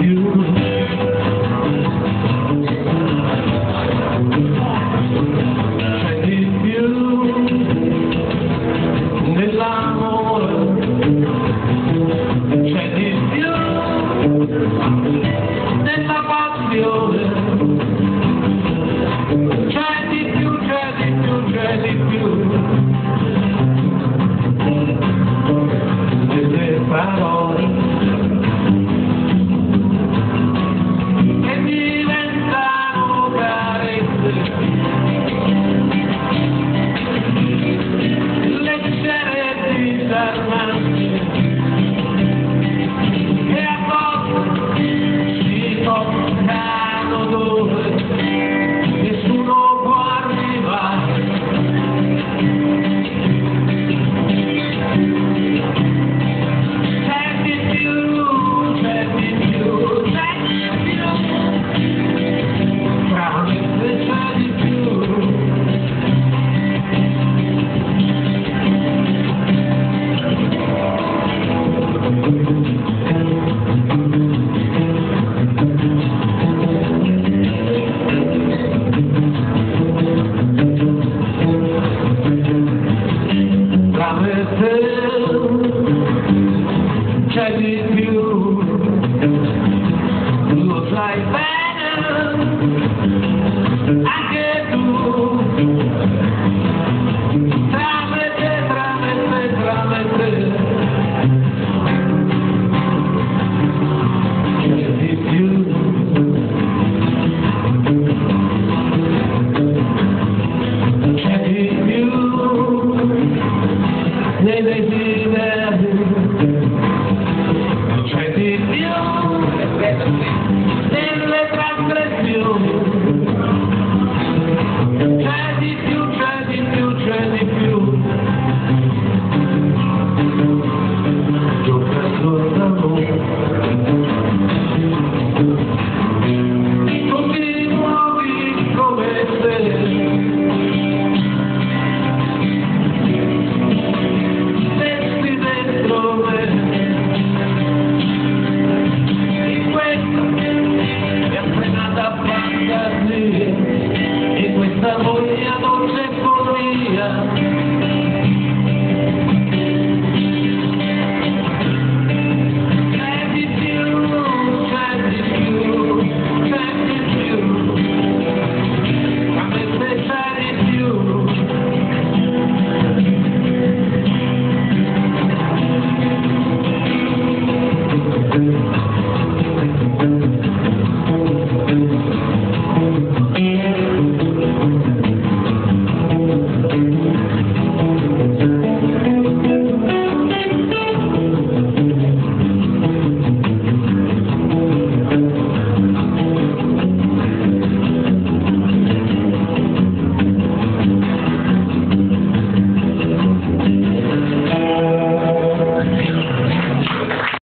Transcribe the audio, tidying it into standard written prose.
nella passione, c'è di più, c'è di più, c'è di più, delle parole che diventano carezze, leggere disarmanti, che a volte si toccano dove nessuno può arrivare. C'è di più, c'è di più, c'è di più, veramente c'è di più. C'è di più, lo sai bene, anche tu, tra me te, tra me te, tra me te, c'è di più, c'è di più, nei desideri. C'è di più nelle